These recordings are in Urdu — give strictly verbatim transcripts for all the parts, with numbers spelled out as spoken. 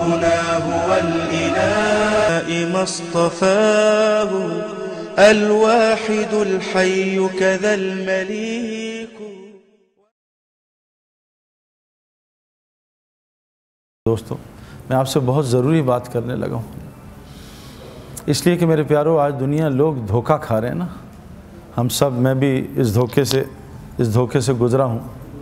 ربنا هو الإله ما اصطفاه الواحد الحي كذا المليك. دوستو میں آپ سے بہت ضروری بات کرنے لگا ہوں، اس لیے کہ میرے پیارو آج دنیا لوگ دھوکہ کھا رہے ہیں نا. ہم سب، میں بھی اس دھوکے سے اس دھوکے سے گزرا ہوں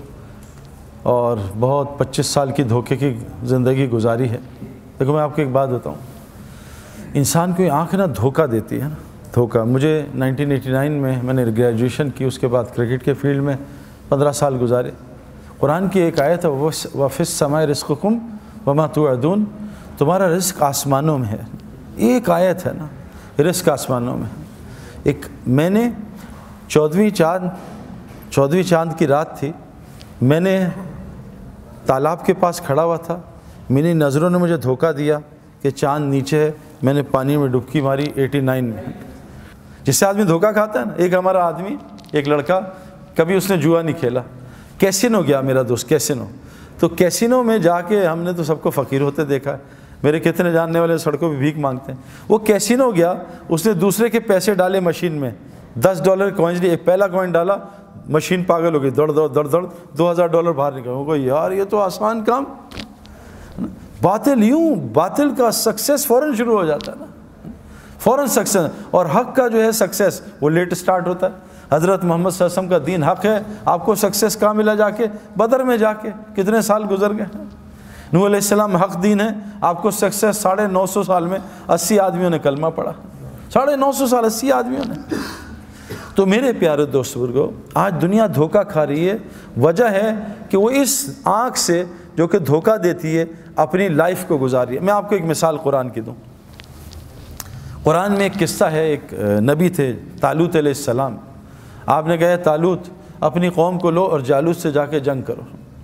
اور بہت پچیس سال کی دھوکے کی زندگی گزاری ہے. دیکھو میں آپ کو ایک بات بتاؤں، انسان کو آنکھ نا دھوکہ دیتی ہے نا، دھوکہ. مجھے نائنٹین ایٹی نائن میں میں نے گریجویشن کی، اس کے بعد کرکٹ کے فیلڈ میں پندرہ سال گزارے. قرآن کی ایک آیت ہے وَفِي السَّمَاءِ رِزْقُكُمْ وَمَا تُوعَدُونَ، تمہارا رزق آسمانوں میں ہے. ایک آیت ہے نا، رزق آسمانوں میں. ایک میں نے چودھویں چاند چودھویں چاند کی رات تھی، میں نے تالاب کے پاس کھڑا ہوا تھا، میری نظروں نے مجھے دھوکہ دیا کہ چاند نیچے ہے. میں نے پانی میں ڈبکی ماری ایٹی نائن میں. جس سے آدمی دھوکہ کھاتا ہے نا، ایک ہمارا آدمی، ایک لڑکا، کبھی اس نے جوا نہیں کھیلا، کیسینو گیا میرا دوست، کیسینو. تو کیسینو میں جا کے ہم نے تو سب کو فقیر ہوتے دیکھا ہے، میرے کتنے جاننے والے سڑکوں پہ بھیک مانگتے ہیں. وہ کیسینو گیا، اس نے دوسرے کے پیسے ڈالے مشین میں، دس ڈالر کوائنز لیے، ایک پہلا کوائن ڈالا، مشین پاگل ہو گئی، دوڑ دوڑ دوڑ دوڑ دو ہزار ڈالر باہر نکل. وہ کو یار یہ تو آسان کام. باطل یوں، باطل کا سکسیس فوراً شروع ہو جاتا ہے نا، فوراً سکسیس. اور حق کا جو ہے سکسیس وہ لیٹ سٹارٹ ہوتا ہے. حضرت محمد صلی اللہ علیہ وسلم کا دین حق ہے، آپ کو سکسیس کہاں ملا؟ جا کے بدر میں جا کے. کتنے سال گزر گئے. نوح علیہ السلام حق دین ہے، آپ کو سکسیس ساڑھے نو سو سال میں اسی آدمیوں نے کلمہ پڑھا. ساڑھے نو سو سال اسی آدمیوں نے. تو میرے پیارے دوست بزرگو، آج دنیا دھوکہ کھا رہی ہے. وجہ ہے کہ وہ اس آنکھ سے جو کہ دھوکہ دیتی ہے اپنی لائف کو گزاری ہے. میں آپ کو ایک مثال قرآن کی دوں. قرآن میں ایک قصہ ہے، ایک نبی تھے طالوت علیہ السلام. آپ نے کہا طالوت اپنی قوم کو لو اور جالوت سے جا کے جنگ کرو.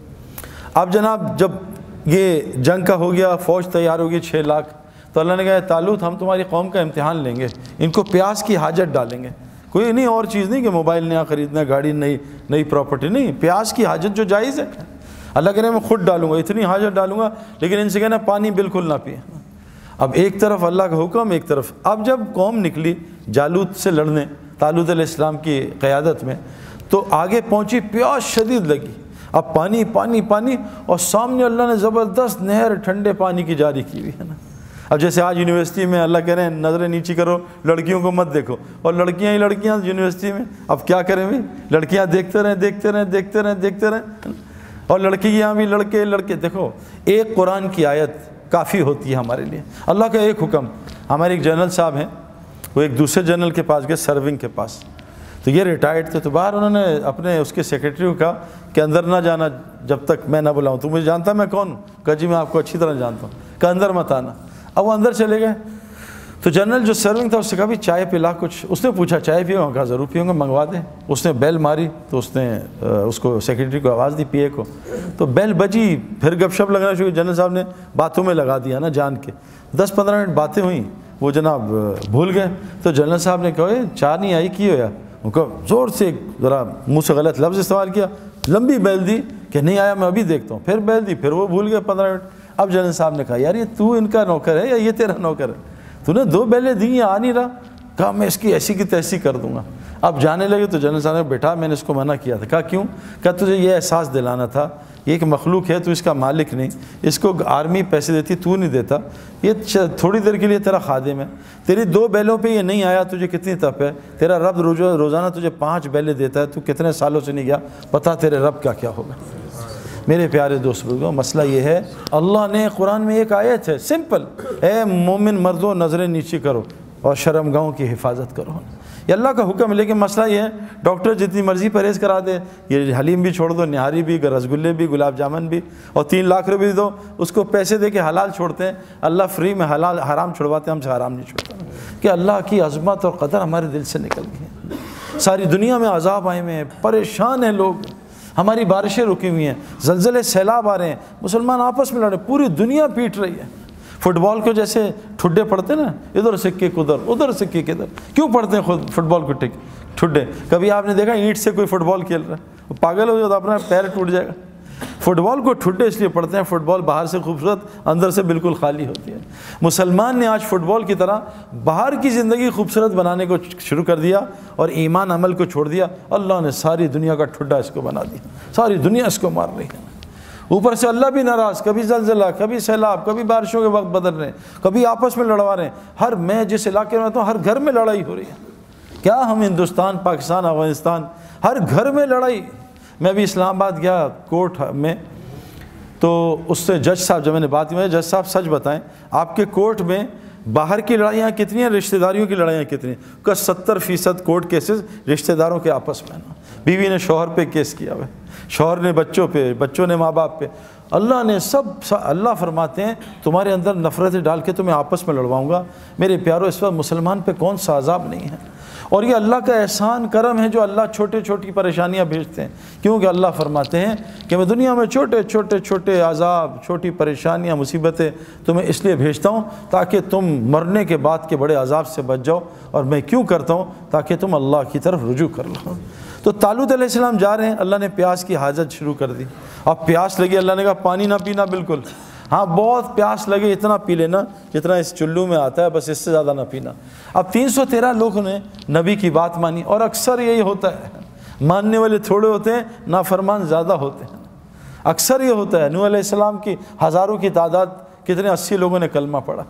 اب جناب جب یہ جنگ کا ہو گیا، فوج تیار ہوگی چھ لاکھ، تو اللہ نے کہا طالوت ہم تمہاری قوم کا امتحان لیں گے، ان کو پیاس کی حاجت ڈالیں گے. کوئی نہیں اور چیز نہیں کہ موبائل نیا خریدنا، گاڑی نئی نئی پراپرٹی نہیں، پیاس کی حاجت جو جائز ہے. اللہ کہہ رہے ہیں میں خود ڈالوں گا، اتنی حاجت ڈالوں گا، لیکن ان سے کہنا پانی بالکل نہ پیے. اب ایک طرف اللہ کا حکم، ایک طرف. اب جب قوم نکلی جالوت سے لڑنے طالوت علیہ السلام کی قیادت میں، تو آگے پہنچی، پیاس شدید لگی. اب پانی پانی پانی، اور سامنے اللہ نے زبردست نہر ٹھنڈے پانی کی جاری کی ہوئی ہے نا. اب جیسے آج یونیورسٹی میں اللہ کہہ رہے ہیں نظریں نیچی کرو، لڑکیوں کو مت دیکھو، اور لڑکیاں ہی لڑکیاں یونیورسٹی میں. اب کیا کریں بھائی، لڑکیاں دیکھتے رہیں دیکھتے رہیں دیکھتے رہیں دیکھتے رہیں اور لڑکیاں بھی لڑکے لڑکے. دیکھو ایک قرآن کی آیت کافی ہوتی ہے ہمارے لیے. اللہ کا ایک حکم. ہمارے ایک جنرل صاحب ہیں، وہ ایک دوسرے جنرل کے پاس گئے، سرونگ کے پاس. تو یہ ریٹائرڈ تھے، تو باہر انہوں نے اپنے اس کے سیکریٹری کو کہا کہ اندر نہ جانا جب تک میں نہ بلاؤں. تو مجھے جانتا میں کون ہوں؟ کہا جی میں آپ کو اچھی طرح جانتا ہوں. کہ اندر مت آنا. اب وہ اندر چلے گئے. تو جنرل جو سرونگ تھا اس سے کہا بھی چائے پلا کچھ. اس نے پوچھا چائے پیو؟ کہا ضرور پیوں گا، منگوا دیں. اس نے بیل ماری تو اس نے اس کو سیکریٹری کو آواز دی، پی اے کو. تو بیل بجی، پھر گپ شپ لگنا شروع. جنرل صاحب نے باتوں میں لگا دیا نا جان کے. دس پندرہ منٹ باتیں ہوئیں، وہ جناب بھول گئے. تو جنرل صاحب نے کہا چار نہیں آئی کی ہو یا؟ وہ کہا زور سے ذرا منہ سے غلط لفظ استعمال کیا، لمبی بیل دی کہ نہیں آیا میں ابھی دیکھتا ہوں. پھر بیل دی، پھر وہ بھول گئے پندرہ منٹ. اب جنرل صاحب نے کہا یار یہ تو ان کا نوکر ہے یا یہ تیرا نوکر ہے؟ تو نے دو بیلیں دی ہیں، آ نہیں رہا. کہا میں اس کی ایسی کی تیسی کر دوں گا. اب جانے لگے تو جنرل صاحب نے بیٹا میں نے اس کو منع کیا تھا. کہا کیوں؟ کہا تجھے یہ احساس دلانا تھا یہ ایک مخلوق ہے، تو اس کا مالک نہیں. اس کو آرمی پیسے دیتی، تو نہیں دیتا. یہ تھوڑی دیر کے لیے تیرا خادم ہے. تیری دو بیلوں پہ یہ نہیں آیا، تجھے کتنی تپ ہے. تیرا رب روزانہ تجھے پانچ بیلیں دیتا ہے، تو کتنے سالوں سے نہیں گیا، پتہ تیرے رب کا کیا ہوگا. میرے پیارے دوست بزرگوں، مسئلہ یہ ہے اللہ نے قرآن میں ایک آیت ہے سمپل، اے مومن مردوں نظریں نیچی کرو اور شرمگاہوں کی حفاظت کرو. یہ اللہ کا حکم ہے. لیکن مسئلہ یہ ہے ڈاکٹر جتنی مرضی پرہیز کرا دے، یہ حلیم بھی چھوڑ دو، نہاری بھی، رسگلے بھی، گلاب جامن بھی، اور تین لاکھ روپے بھی دو، اس کو پیسے دے کے حلال چھوڑتے ہیں. اللہ فری میں حلال حرام چھڑواتے ہیں، ہم سے حرام نہیں چھوڑتا. کہ اللہ کی عظمت اور قدر ہمارے دل سے نکل گئی ہے. ساری دنیا میں عذاب آئے ہوئے ہیں، پریشان ہیں لوگ، ہماری بارشیں رکی ہوئی ہیں، زلزلے سیلاب آ رہے ہیں، مسلمان آپس میں لڑے، پوری دنیا پیٹ رہی ہے. فٹ بال کو جیسے ٹھڈے پڑتے نا، ادھر سکے ادھر، ادھر سکے ادھر. کیوں پڑھتے ہیں خود فٹ بال کو ٹھڈے؟ کبھی آپ نے دیکھا اینٹ سے کوئی فٹ بال کھیل رہا ہے؟ وہ پاگل ہو جائے تو اپنا پیر ٹوٹ جائے گا. فٹ بال کو ٹھڈے اس لیے پڑھتے ہیں، فٹ بال باہر سے خوبصورت اندر سے بالکل خالی ہوتی ہے۔ مسلمان نے آج فٹ بال کی طرح باہر کی زندگی خوبصورت بنانے کو شروع کر دیا اور ایمان عمل کو چھوڑ دیا، اللہ نے ساری دنیا کا ٹھڈا اس کو بنا دیا، ساری دنیا اس کو مار رہی ہے۔ اوپر سے اللہ بھی ناراض، کبھی زلزلہ، کبھی سیلاب، کبھی بارشوں کے وقت بدل رہے ہیں، کبھی آپس میں لڑوا رہے ہیں۔ ہر میں جس علاقے میں رہتا ہوں ہر گھر میں لڑائی ہو رہی ہے۔ کیا ہم ہندوستان، پاکستان، افغانستان، ہر گھر میں لڑائی۔ میں بھی اسلام آباد گیا کورٹ میں، تو اس سے جج صاحب جب میں نے بات کی، میں جج صاحب سچ بتائیں آپ کے کورٹ میں باہر کی لڑائیاں کتنی ہیں، رشتہ داریوں کی لڑائیاں کتنی ہیں؟ کا ستر فیصد کورٹ کیسز رشتہ داروں کے آپس میں نا، بیوی نے شوہر پہ کیس کیا ہوا ہے، شوہر نے بچوں پہ، بچوں نے ماں باپ پہ۔ اللہ نے سب اللہ فرماتے ہیں تمہارے اندر نفرتیں ڈال کے تمہیں آپس میں لڑواؤں گا۔ میرے پیارو اس وقت مسلمان پہ کون سا عذاب نہیں ہے، اور یہ اللہ کا احسان کرم ہے جو اللہ چھوٹے چھوٹی پریشانیاں بھیجتے ہیں، کیونکہ اللہ فرماتے ہیں کہ میں دنیا میں چھوٹے چھوٹے چھوٹے عذاب، چھوٹی پریشانیاں، مصیبتیں تمہیں اس لیے بھیجتا ہوں تاکہ تم مرنے کے بعد کے بڑے عذاب سے بچ جاؤ، اور میں کیوں کرتا ہوں؟ تاکہ تم اللہ کی طرف رجوع کر لو۔ تو طالوت علیہ السلام جا رہے ہیں، اللہ نے پیاس کی حاجت شروع کر دی۔ اب پیاس لگی، اللہ نے کہا پانی نہ پینا بالکل، ہاں بہت پیاس لگے اتنا پی لینا جتنا اس چلو میں آتا ہے، بس اس سے زیادہ نہ پینا۔ اب تین سو تیرہ لوگوں نے نبی کی بات مانی، اور اکثر یہی ہوتا ہے، ماننے والے تھوڑے ہوتے ہیں، نافرمان زیادہ ہوتے ہیں۔ اکثر یہ ہوتا ہے، نوح علیہ السلام کی ہزاروں کی تعداد، کتنے اسی لوگوں نے کلمہ پڑھا،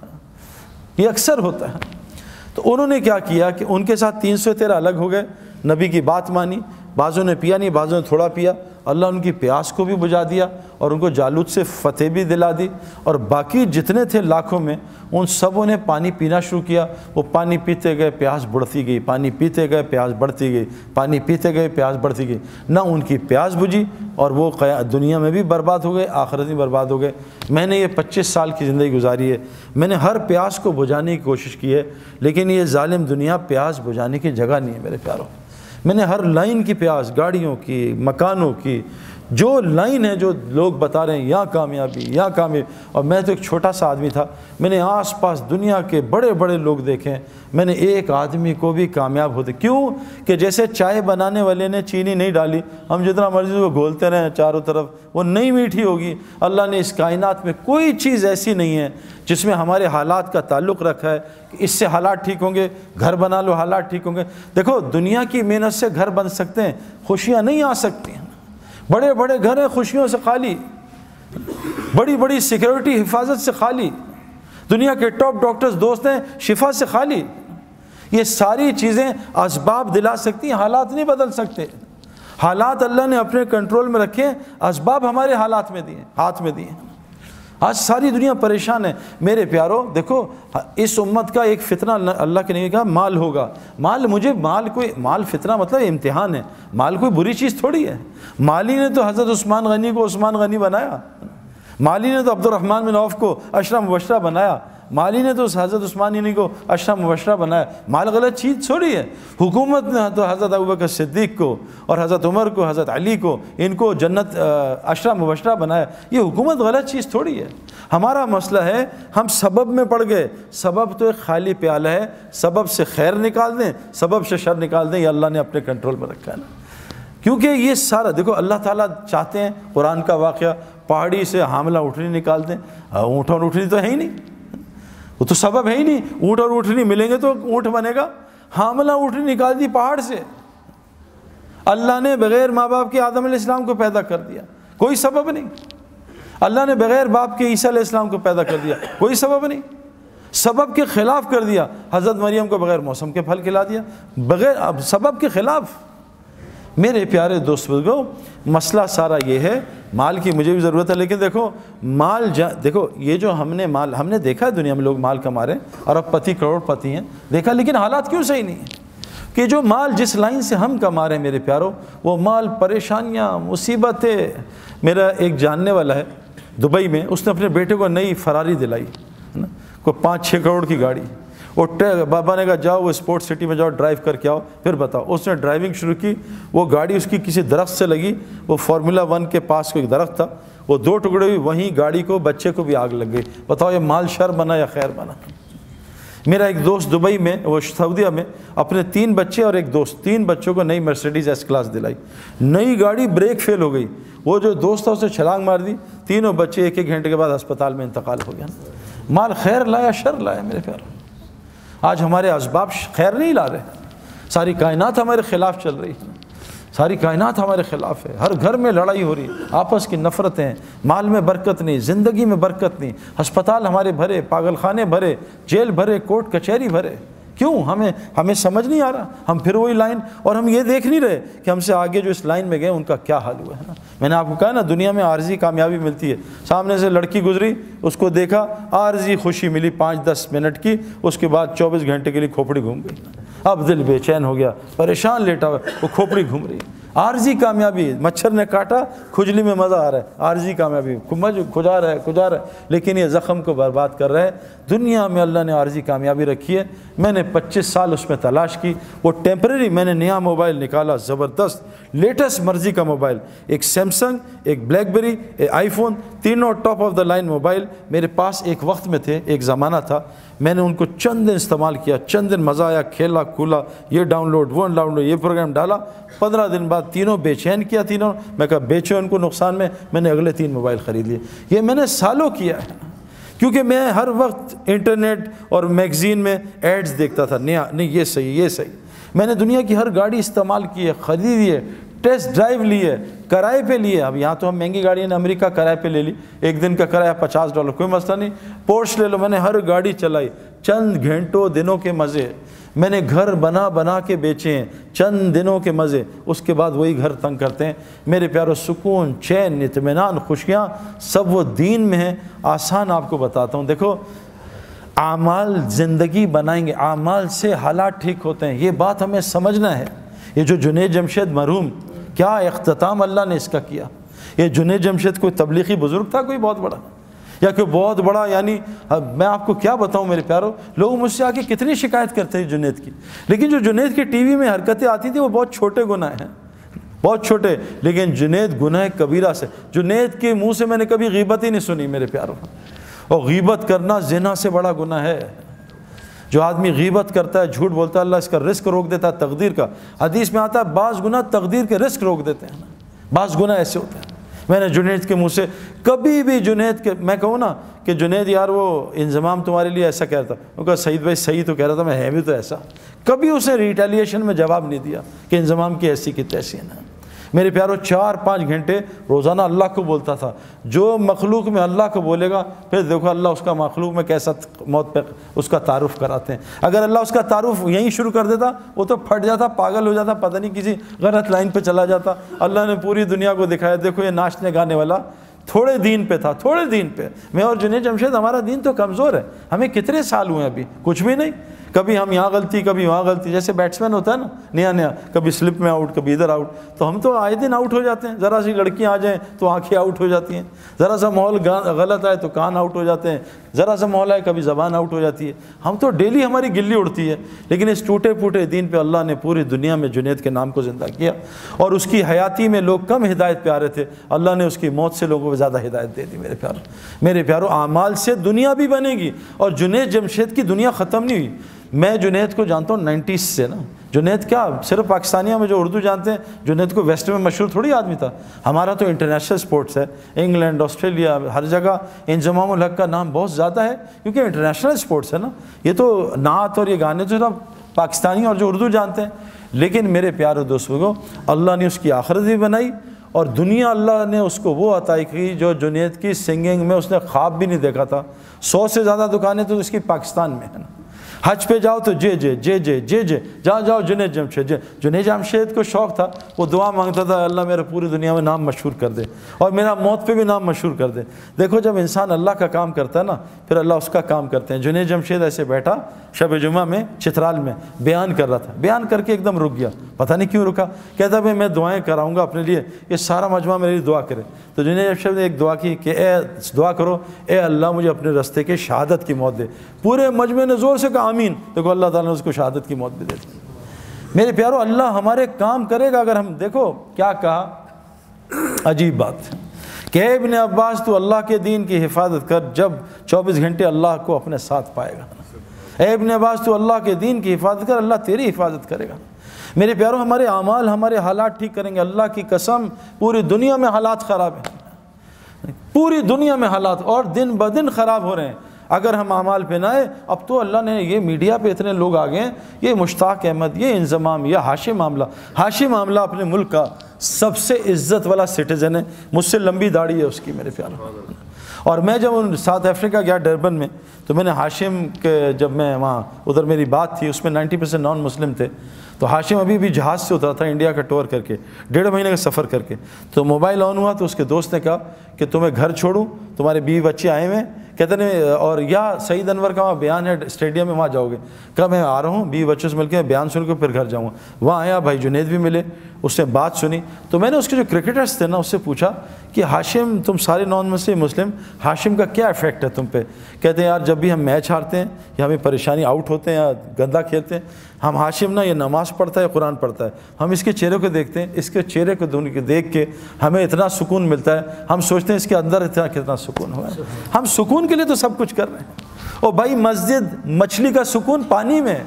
یہ اکثر ہوتا ہے۔ تو انہوں نے کیا کیا کہ ان کے ساتھ تین سو تیرہ الگ ہو گئے، نبی کی بات مانی، بعضوں نے پیا نہیں، بعضوں نے تھوڑا پیا، اللہ ان کی پیاس کو بھی بجھا دیا اور ان کو جالوت سے فتح بھی دلا دی، اور باقی جتنے تھے لاکھوں میں ان سبوں نے پانی پینا شروع کیا۔ وہ پانی پیتے گئے، پیاس بڑھتی گئی، پانی پیتے گئے، پیاس بڑھتی گئی، پانی پیتے گئے، پیاس بڑھتی گئی، نہ ان کی پیاس بجھی، اور وہ دنیا میں بھی برباد ہو گئے، آخرت میں برباد ہو گئے۔ میں نے یہ پچیس سال کی زندگی گزاری ہے، میں نے ہر پیاس کو بجھانے کی کوشش کی ہے، لیکن یہ ظالم دنیا پیاس بجھانے کی جگہ نہیں ہے میرے پیاروں۔ میں نے ہر لائن کی پیاس، گاڑیوں کی، مکانوں کی، جو لائن ہے جو لوگ بتا رہے ہیں یہاں کامیابی، یہاں کامیابی، اور میں تو ایک چھوٹا سا آدمی تھا، میں نے آس پاس دنیا کے بڑے بڑے لوگ دیکھے ہیں، میں نے ایک آدمی کو بھی کامیاب ہوتے، کیوں کہ جیسے چائے بنانے والے نے چینی نہیں ڈالی، ہم جتنا مرضی وہ گھولتے رہیں چاروں طرف وہ نہیں میٹھی ہوگی۔ اللہ نے اس کائنات میں کوئی چیز ایسی نہیں ہے جس میں ہمارے حالات کا تعلق رکھا ہے کہ اس سے حالات ٹھیک ہوں گے، گھر بنا لو حالات ٹھیک ہوں گے۔ دیکھو دنیا کی محنت سے گھر بن سکتے ہیں، خوشیاں نہیں آ سکتی ہیں، بڑے بڑے گھر ہیں خوشیوں سے خالی، بڑی بڑی سیکیورٹی حفاظت سے خالی، دنیا کے ٹاپ ڈاکٹرز دوست ہیں شفا سے خالی۔ یہ ساری چیزیں اسباب دلا سکتی ہیں، حالات نہیں بدل سکتے۔ حالات اللہ نے اپنے کنٹرول میں رکھے، اسباب ہمارے حالات میں دیے، ہاتھ میں دیے۔ آج ساری دنیا پریشان ہے میرے پیارو۔ دیکھو اس امت کا ایک فتنہ اللہ کے نبی کہا مال ہوگا، مال مجھے مال کوئی مال فتنہ مطلب امتحان ہے، مال کوئی بری چیز تھوڑی ہے۔ مالی نے تو حضرت عثمان غنی کو عثمان غنی بنایا، مالی نے تو عبد الرحمن بن عوف کو عشرہ مبشرہ بنایا، مالی نے تو حضرت عثمان غنی کو عشرہ مبشرہ بنایا۔ مال غلط چیز تھوڑی ہے۔ حکومت نے تو حضرت ابوبکر صدیق کو اور حضرت عمر کو، حضرت علی کو، ان کو جنت عشرہ مبشرہ بنایا۔ یہ حکومت غلط چیز تھوڑی ہے۔ ہمارا مسئلہ ہے ہم سبب میں پڑ گئے۔ سبب تو ایک خالی پیالہ ہے، سبب سے خیر نکال دیں، سبب سے شر نکال دیں، یہ اللہ نے اپنے کنٹرول میں رکھا ہے نا۔ کیونکہ یہ سارا دیکھو اللہ تعالیٰ چاہتے ہیں، قرآن کا واقعہ، پہاڑی سے حاملہ اونٹنی نکال دیں، اونٹ اور اونٹنی تو ہے ہی نہیں، وہ تو سبب ہے ہی نہیں، اونٹ اور اونٹنی ملیں گے تو اونٹ بنے گا۔ حاملہ اونٹنی نکال دی پہاڑ سے، اللہ نے بغیر ماں باپ کے آدم علیہ السلام کو پیدا کر دیا، کوئی سبب نہیں۔ اللہ نے بغیر باپ کے عیسیٰ علیہ السلام کو پیدا کر دیا، کوئی سبب نہیں۔ سبب کے خلاف کر دیا، حضرت مریم کو بغیر موسم کے پھل کھلا دیا، بغیر اب سبب کے خلاف۔ میرے پیارے دوست بزرگوں، مسئلہ سارا یہ ہے، مال کی مجھے بھی ضرورت ہے، لیکن دیکھو مال جا دیکھو یہ جو ہم نے مال ہم نے دیکھا ہے دنیا میں لوگ مال کما رہے ہیں، ارب پتی کروڑ پتی ہیں، دیکھا، لیکن حالات کیوں صحیح نہیں ہیں؟ کہ جو مال جس لائن سے ہم کما رہے ہیں میرے پیاروں، وہ مال پریشانیاں، مصیبتیں۔ میرا ایک جاننے والا ہے دبئی میں، اس نے اپنے بیٹے کو نئی فراری دلائی ہے نا، کوئی پانچ چھ کروڑ کی گاڑی، وہ بابا نے کہا جاؤ وہ اسپورٹ سٹی میں جاؤ ڈرائیو کر کے آؤ پھر بتاؤ۔ اس نے ڈرائیونگ شروع کی، وہ گاڑی اس کی کسی درخت سے لگی، وہ فارمولا ون کے پاس کوئی درخت تھا، وہ دو ٹکڑے ہوئی، وہیں گاڑی کو بچے کو بھی آگ لگ گئی۔ بتاؤ یہ مال شر بنا یا خیر بنا؟ میرا ایک دوست دبئی میں، وہ سعودیہ میں، اپنے تین بچے اور ایک دوست، تین بچوں کو نئی مرسیڈیز ایس کلاس دلائی، نئی گاڑی، بریک فیل ہو گئی، وہ جو دوست تھا اسے چھلانگ مار دی، تینوں بچے ایک ایک گھنٹے کے بعد ہسپتال میں انتقال ہو گیا۔ مال خیر لایا شر لایا میرے پیارو۔ آج ہمارے اسباب خیر نہیں لا رہے، ساری کائنات ہمارے خلاف چل رہی ہے، ساری کائنات ہمارے خلاف ہے، ہر گھر میں لڑائی ہو رہی ہے، آپس کی نفرتیں، مال میں برکت نہیں، زندگی میں برکت نہیں، ہسپتال ہمارے بھرے، پاگل خانے بھرے، جیل بھرے، کورٹ کچہری بھرے۔ کیوں؟ ہمیں ہمیں سمجھ نہیں آ رہا، ہم پھر وہی لائن، اور ہم یہ دیکھ نہیں رہے کہ ہم سے آگے جو اس لائن میں گئے ان کا کیا حال ہوا ہے نا۔ میں نے آپ کو کہا نا دنیا میں عارضی کامیابی ملتی ہے، سامنے سے لڑکی گزری، اس کو دیکھا، عارضی خوشی ملی پانچ دس منٹ کی، اس کے بعد چوبیس گھنٹے کے لیے کھوپڑی گھوم گئی، اب دل بے چین ہو گیا، پریشان لیٹا ہوا، وہ کھوپڑی گھوم رہی ہے۔ عارضی کامیابی، مچھر نے کاٹا، کھجلی میں مزہ آ رہا ہے، عارضی کامیابی، کھجا رہا ہے کھجا رہا ہے، لیکن یہ زخم کو برباد کر رہا ہے۔ دنیا میں اللہ نے عارضی کامیابی رکھی ہے، میں نے پچیس سال اس میں تلاش کی، وہ ٹیمپریری، میں نے نیا موبائل نکالا، زبردست لیٹسٹ مرضی کا موبائل، ایک سیمسنگ، ایک بلیک بیری، ایک آئی فون، تینوں top of the line mobile میرے پاس ایک وقت میں تھے، ایک زمانہ تھا۔ میں نے ان کو چند دن استعمال کیا، چند دن مزہ آیا، کھیلا کھولا، یہ ڈاؤن لوڈ وہ ڈاؤن لوڈ، یہ پروگرام ڈالا، پندرہ دن بعد تینوں بے چین کیا، تینوں میں کہا بیچو ان کو نقصان میں، میں نے اگلے تین موبائل خرید لیے۔ یہ میں نے سالوں کیا ہے، کیونکہ میں ہر وقت انٹرنیٹ اور میگزین میں ایڈز دیکھتا تھا، نیا نہیں یہ صحیح یہ صحیح۔ میں نے دنیا کی ہر گاڑی استعمال کی ہے، خریدی ہے، ٹیسٹ ڈرائیو لی ہے، کرائے پہ لی ہے۔ اب یہاں تو ہم مہنگی گاڑی نے امریکہ کرائے پہ لے لی، ایک دن کا کرایہ پچاس ڈالر، کوئی مسئلہ نہیں، پورش لے لو۔ میں نے ہر گاڑی چلائی، چند گھنٹوں دنوں کے مزے، میں نے گھر بنا بنا کے بیچے ہیں، چند دنوں کے مزے، اس کے بعد وہی گھر تنگ کرتے ہیں۔ میرے پیارو، سکون، چین، اطمینان، خوشیاں سب وہ دین میں ہیں۔ آسان آپ کو بتاتا ہوں، دیکھو اعمال زندگی بنائیں گے، اعمال سے حالات ٹھیک ہوتے ہیں، یہ بات ہمیں سمجھنا ہے۔ یہ جو جنید جمشید مرحوم، کیا اختتام اللہ نے اس کا کیا۔ یہ جنید جمشید کوئی تبلیغی بزرگ تھا کوئی بہت بڑا، یا کوئی بہت بڑا، یعنی میں آپ کو کیا بتاؤں میرے پیارو، لوگ مجھ سے آ کے کتنی شکایت کرتے ہیں جنید کی، لیکن جو جنید کی ٹی وی میں حرکتیں آتی تھیں وہ بہت چھوٹے گناہ ہیں، بہت چھوٹے، لیکن جنید گناہ کبیرہ سے، جنید کے منہ سے میں نے کبھی غیبت ہی نہیں سنی میرے پیارو۔ اور غیبت کرنا زنا سے بڑا گناہ ہے۔ جو آدمی غیبت کرتا ہے، جھوٹ بولتا ہے، اللہ اس کا رزق روک دیتا ہے، تقدیر کا۔ حدیث میں آتا ہے بعض گناہ تقدیر کے رزق روک دیتے ہیں، بعض گناہ ایسے ہوتے ہیں۔ میں نے جنید کے منہ سے کبھی بھی، جنید کے میں کہوں نا کہ جنید یار وہ انضمام تمہارے لیے ایسا کہہ رہا تھا، وہ کہا سعید بھائی صحیح تو کہہ رہا تھا، میں ہے بھی تو ایسا، کبھی اسے ریٹیلیشن میں جواب نہیں دیا کہ انضمام کی ایسی کی تیسی ہے۔ میرے پیارو، چار پانچ گھنٹے روزانہ اللہ کو بولتا تھا۔ جو مخلوق میں اللہ کو بولے گا، پھر دیکھو اللہ اس کا مخلوق میں کیسا موت پہ اس کا تعارف کراتے ہیں۔ اگر اللہ اس کا تعارف یہیں شروع کر دیتا، وہ تو پھٹ جاتا، پاگل ہو جاتا، پتہ نہیں کسی غلط لائن پہ چلا جاتا۔ اللہ نے پوری دنیا کو دکھایا، دیکھو یہ ناچنے گانے والا تھوڑے دین پہ تھا، تھوڑے دین پہ۔ میں اور جنید جمشید، ہمارا دین تو کمزور ہے، ہمیں کتنے سال ہوئے ابھی، کچھ بھی نہیں، کبھی ہم یہاں غلطی کبھی وہاں غلطی، جیسے بیٹسمین ہوتا ہے نا نیا نیا، کبھی سلپ میں آؤٹ کبھی ادھر آؤٹ، تو ہم تو آئے دن آؤٹ ہو جاتے ہیں۔ ذرا سی لڑکیاں آ جائیں تو آنکھیں آؤٹ ہو جاتی ہیں، ذرا سا ماحول غلط آئے تو کان آؤٹ ہو جاتے ہیں، ذرا سا ماحول آئے کبھی زبان آؤٹ ہو جاتی ہے۔ ہم تو ڈیلی ہماری گلی اڑتی ہے، لیکن اس ٹوٹے پھوٹے دین پہ اللہ نے پوری دنیا میں جنید کے نام کو زندہ کیا، اور اس کی حیاتی میں لوگ کم ہدایت پہ آ رہے تھے، اللہ نے اس کی موت سے لوگوں کو زیادہ ہدایت دے دی۔ میرے پیارو میرے پیارو اعمال سے دنیا بھی بنے گی، اور جنید جمشید کی دنیا ختم نہیں ہوئی۔ میں جنید کو جانتا ہوں نائنٹیز سے نا، جنید کیا صرف پاکستانیوں میں جو اردو جانتے ہیں، جنید کو ویسٹ میں مشہور تھوڑی آدمی تھا، ہمارا تو انٹرنیشنل سپورٹس ہے، انگلینڈ، آسٹریلیا، ہر جگہ انضمام الحق کا نام بہت زیادہ ہے، کیونکہ انٹرنیشنل سپورٹس ہے نا۔ یہ تو نعت اور یہ گانے تو سب پاکستانی اور جو اردو جانتے ہیں، لیکن میرے پیارے دوستوں، اللہ نے اس کی آخرت بھی بنائی، اور دنیا اللہ نے اس کو وہ عطا کی جو جنید کی سنگنگ میں اس نے خواب بھی نہیں دیکھا تھا۔ سو سے زیادہ دکانیں تو اس کی پاکستان میں ہے نا۔ حج پہ جاؤ تو جے جے جے جے جے جے جہاں جاؤ جنید جمشید جے جنید جمشید کو شوق تھا، وہ دعا مانگتا تھا اللہ میرا پوری دنیا میں نام مشہور کر دے، اور میرا موت پہ بھی نام مشہور کر دے۔ دیکھو جب انسان اللہ کا کام کرتا ہے نا، پھر اللہ اس کا کام کرتے ہیں۔ جنید جمشید ایسے بیٹھا شب جمعہ میں چترال میں بیان کر رہا تھا، بیان کر کے ایک دم رک گیا، پتہ نہیں کیوں رکا، کہتا بھائی میں دعائیں کراؤں گا اپنے لیے، یہ سارا مجمع میرے لیے دعا کرے۔ تو جنید جمشید نے ایک دعا کی کہ اے دعا کرو، اے اللہ مجھے اپنے رستے کے شہادت کی موت دے۔ پورے مجمع نے زور سے کہا آمین، دیکھو اللہ تعالیٰ نے اس کو شہادت کی موت بھی دے دی۔ میرے پیارو اللہ ہمارے کام کرے گا اگر ہم، دیکھو کیا کہا، عجیب بات کہ اے ابن عباس تو اللہ کے دین کی حفاظت کر، جب چوبیس گھنٹے اللہ کو اپنے ساتھ پائے گا۔ اے ابن عباس تو اللہ کے دین کی حفاظت کر، اللہ تیری حفاظت کرے گا۔ میرے پیاروں ہمارے اعمال ہمارے حالات ٹھیک کریں گے۔ اللہ کی قسم پوری دنیا میں حالات خراب ہیں، پوری دنیا میں حالات اور دن بدن خراب ہو رہے ہیں۔ اگر ہم اعمال پہ نہ آئے، اب تو اللہ نے یہ میڈیا پہ اتنے لوگ آ گئے ہیں، یہ مشتاق احمد، یہ انضمام، یہ ہاشم معاملہ ہاشم معاملہ اپنے ملک کا سب سے عزت والا سٹیزن ہے، مجھ سے لمبی داڑھی ہے اس کی میرے پیاروں۔ اور میں جب ساؤتھ افریقہ گیا ڈربن میں، تو میں نے ہاشم کے جب میں وہاں ادھر میری بات تھی، اس میں نائنٹی پرسینٹ نان مسلم تھے، تو ہاشم ابھی بھی جہاز سے اترا تھا انڈیا کا ٹور کر کے، ڈیڑھ مہینے کا سفر کر کے، تو موبائل آن ہوا تو اس کے دوست نے کہا کہ تمہیں گھر چھوڑوں، تمہارے بیوی بچے آئے ہوئے ہیں، کہتے ہیں اور یا سعید انور کا وہاں بیان ہے اسٹیڈیم میں، وہاں جاؤ گے؟ کہا میں آ رہا ہوں، بیوی بچوں سے مل کے بیان سن کے پھر گھر جاؤں گا۔ وہاں آیا، بھائی جنید بھی ملے، اس نے بات سنی، تو میں نے اس کے جو کرکٹرس تھے نا اس سے پوچھا کہ ہاشم تم سارے نان مسلم مسلم ہاشم کا کیا افیکٹ ہے تم پہ؟ کہتے ہیں یار جب بھی ہم میچ ہارتے ہیں یا ہمیں پریشانی آؤٹ ہوتے ہیں یا گندا کھیلتے ہیں، ہم ہاشم نا یہ نماز پڑھتا ہے قرآن پڑھتا ہے، ہم اس کے چہرے کو دیکھتے ہیں، اس کے چہرے کو دیکھ کے ہمیں اتنا سکون ملتا ہے، ہم سوچتے ہیں اس کے اندر اتنا کتنا سکون ہوا ہے۔ ہم سکون کے لیے تو سب کچھ کر رہے ہیں۔ اور بھائی مسجد، مچھلی کا سکون پانی میں ہے،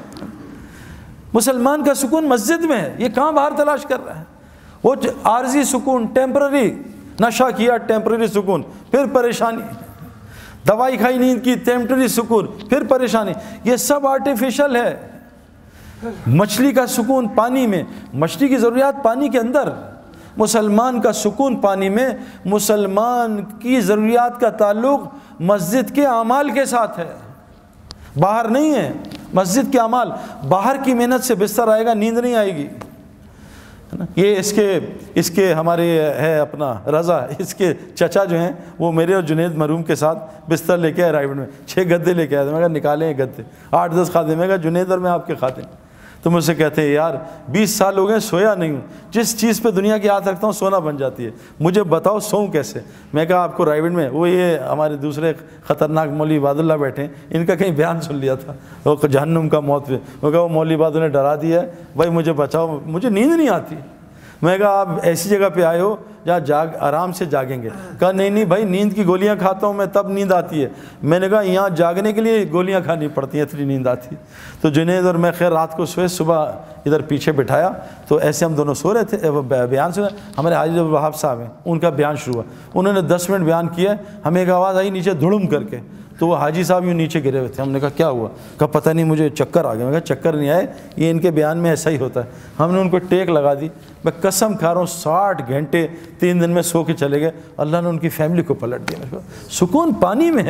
مسلمان کا سکون مسجد میں ہے، یہ کہاں باہر تلاش کر رہا ہے؟ وہ عارضی سکون، ٹیمپرری، نشہ کیا ٹیمپرری سکون، پھر پریشانی، دوائی کھائی نیند کی ٹیمپرری سکون، پھر پریشانی، یہ سب آرٹیفیشل ہے۔ مچھلی کا سکون پانی میں، مچھلی کی ضروریات پانی کے اندر، مسلمان کا سکون پانی میں۔ مسلمان کی ضروریات کا تعلق مسجد کے اعمال کے ساتھ ہے، باہر نہیں ہے۔ مسجد کے اعمال، باہر کی محنت سے بستر آئے گا، نیند نہیں آئے گی۔ یہ اس کے اس کے ہمارے ہے اپنا رضا، اس کے چچا جو ہیں وہ میرے اور جنید مرحوم کے ساتھ بستر لے کے آئے رائیوڈ میں، چھ گدے لے کے آئے تھے، میں کہا نکالیں یہ گدے، آٹھ دس خادم، میں کہا جنید اور میں آپ کے خادم، تو مجھ سے کہتے ہیں یار بیس سال ہو گئے سویا نہیں ہوں، جس چیز پہ دنیا کی ہاتھ رکھتا ہوں سونا بن جاتی ہے، مجھے بتاؤ سوؤں کیسے؟ میں کہا آپ کو رائیوڈ میں وہ یہ ہمارے دوسرے خطرناک مولوی عباد اللہ بیٹھے ہیں، ان کا کہیں بیان سن لیا تھا وہ جہنم کا موت پہ، وہ کہا وہ مولوی عباد نے ڈرا دیا ہے، بھائی مجھے بچاؤ، مجھے نیند نہیں آتی۔ میں کہا آپ ایسی جگہ پہ آئے ہو جہاں جاگ آرام سے جاگیں گے؟ کہا نہیں نہیں بھائی نیند کی گولیاں کھاتا ہوں میں تب نیند آتی ہے۔ میں نے کہا یہاں جاگنے کے لیے گولیاں کھانی پڑتی ہیں اتنی نیند آتی ہے۔ تو جنید اور میں خیر رات کو سوئے، صبح ادھر پیچھے بٹھایا تو ایسے ہم دونوں سو رہے تھے، وہ بیان سنا، ہمارے حاجی وہاب صاحب ہیں، ان کا بیان شروع ہوا، انہوں نے دس منٹ بیان کیا، ہمیں ایک آواز آئی نیچے دھڑم کر کے، تو وہ حاجی صاحب یوں نیچے گرے ہوئے تھے۔ ہم نے کہا کیا ہوا؟ کہا پتہ نہیں مجھے چکر آ گیا۔ میں کہا چکر نہیں آئے، یہ ان کے بیان میں ایسا ہی ہوتا ہے۔ ہم نے ان کو ٹیک لگا دی، میں قسم کھا رہا ہوں ساٹھ گھنٹے تین دن میں سو کے چلے گئے، اللہ نے ان کی فیملی کو پلٹ دیا۔ میرے کو سکون پانی میں ہے،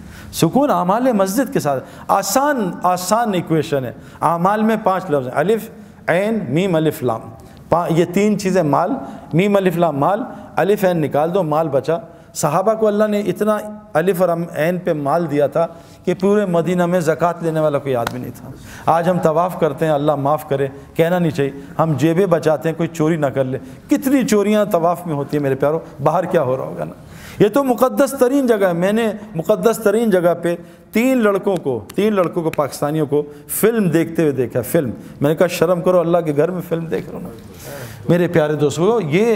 سکون اعمال مسجد کے ساتھ۔ آسان آسان ایکویشن ہے، اعمال میں پانچ لفظ ہیں، الف عین میم الف لام، یہ تین چیزیں، مال، میم الف لام مال، الف عین نکال دو مال بچا۔ صحابہ کو اللہ نے اتنا الف اور عین پہ مال دیا تھا کہ پورے مدینہ میں زکوٰۃ لینے والا کوئی آدمی نہیں تھا۔ آج ہم طواف کرتے ہیں، اللہ معاف کرے، کہنا نہیں چاہیے، ہم جیبیں بچاتے ہیں کوئی چوری نہ کر لے۔ کتنی چوریاں طواف میں ہوتی ہیں میرے پیاروں، باہر کیا ہو رہا ہوگا نا۔ یہ تو مقدس ترین جگہ ہے۔ میں نے مقدس ترین جگہ پہ تین لڑکوں کو تین لڑکوں کو پاکستانیوں کو فلم دیکھتے ہوئے دیکھا، فلم۔ میں نے کہا شرم کرو، اللہ کے گھر میں فلم دیکھ رہا ہوں نا۔ میرے پیارے دوستو، یہ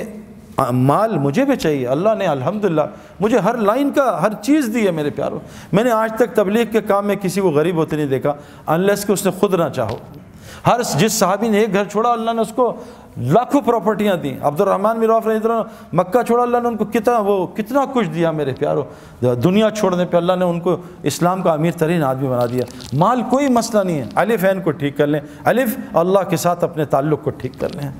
مال مجھے بھی چاہیے، اللہ نے الحمدللہ مجھے ہر لائن کا ہر چیز دی ہے میرے پیاروں۔ میں نے آج تک تبلیغ کے کام میں کسی کو غریب ہوتے نہیں دیکھا انلیس کہ اس نے خود نہ چاہو۔ ہر جس صحابی نے ایک گھر چھوڑا اللہ نے اس کو لاکھوں پراپرٹیاں دیں۔ عبد الرحمن بن عوف رضی اللہ عنہ مکہ چھوڑا، اللہ نے ان کو کتنا وہ کتنا کچھ دیا میرے پیاروں۔ دنیا چھوڑنے پہ اللہ نے ان کو اسلام کا امیر ترین آدمی بنا دیا۔ مال کوئی مسئلہ نہیں ہے، الف عین کو ٹھیک کر لیں، الف اللہ کے ساتھ اپنے تعلق کو ٹھیک کر لیں۔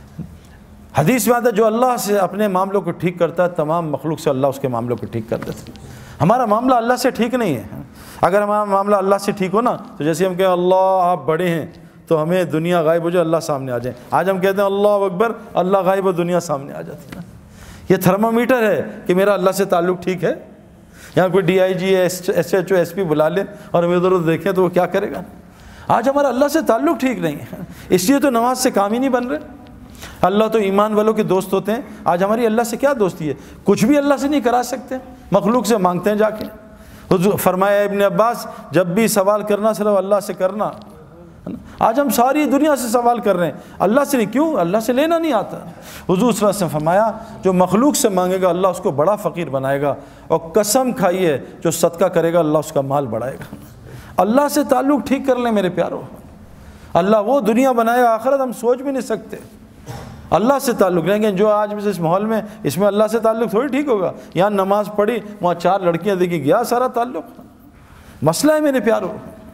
حدیث میں آتا ہے جو اللہ سے اپنے معاملوں کو ٹھیک کرتا ہے تمام مخلوق سے اللہ اس کے معاملوں کو ٹھیک کر دیتا ہے۔ ہمارا معاملہ اللہ سے ٹھیک نہیں ہے۔ اگر ہمارا معاملہ اللہ سے ٹھیک ہو نا تو جیسے ہم کہیں اللہ آپ بڑے ہیں تو ہمیں دنیا غائب ہو جائے، اللہ سامنے آ جائے۔ آج ہم کہتے ہیں اللہ اکبر، اللہ غائب ہو، دنیا سامنے آ جاتی ہے نا۔ یہ تھرمامیٹر ہے کہ میرا اللہ سے تعلق ٹھیک ہے۔ یہاں کوئی D I G S H O S P بلا لے اور ہمیں ادھر ادھر دیکھیں تو وہ کیا کرے گا؟ آج ہمارا اللہ سے تعلق ٹھیک نہیں ہے، اس لیے تو نماز سے کام ہی نہیں بن رہے۔ اللہ تو ایمان والوں کے دوست ہوتے ہیں، آج ہماری اللہ سے کیا دوستی ہے؟ کچھ بھی اللہ سے نہیں کرا سکتے، مخلوق سے مانگتے ہیں جا کے۔ حضور فرمایا ابن عباس جب بھی سوال کرنا صرف اللہ سے کرنا۔ آج ہم ساری دنیا سے سوال کر رہے ہیں، اللہ سے نہیں، کیوں؟ اللہ سے لینا نہیں آتا۔ حضور صلی اللہ علیہ وسلم فرمایا جو مخلوق سے مانگے گا اللہ اس کو بڑا فقیر بنائے گا، اور قسم کھائیے جو صدقہ کرے گا اللہ اس کا مال بڑھائے گا۔ اللہ سے تعلق ٹھیک کر لیں میرے پیارو، اللہ وہ دنیا بنائے آخرت ہم سوچ بھی نہیں سکتے۔ اللہ سے تعلق لیں گے، جو آج اس ماحول میں اس میں اللہ سے تعلق تھوڑی ٹھیک ہوگا۔ یہاں نماز پڑھی، وہاں چار لڑکیاں دیکھی، گیا سارا تعلق۔ مسئلہ ہے میرے پیارو۔